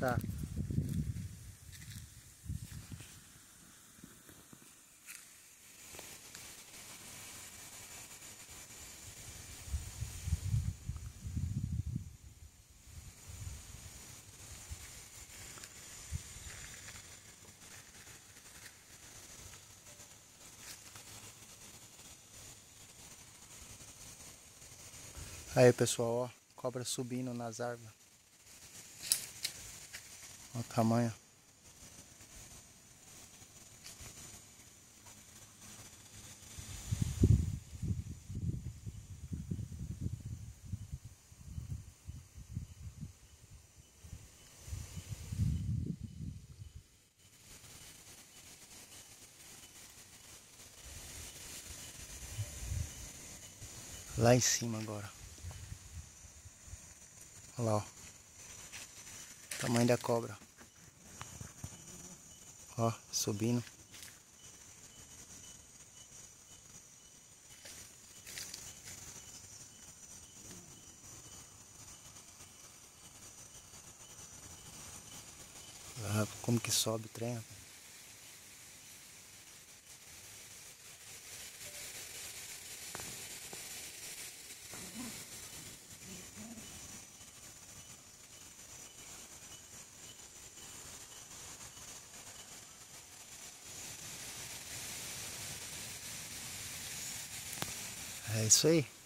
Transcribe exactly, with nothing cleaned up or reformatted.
Tá. Aí pessoal, ó, cobra subindo nas árvores. Olha o tamanho. Lá em cima agora. Olha lá, ó. Tamanho da cobra. Ó, subindo. Ah, como que sobe o trem? É isso aí.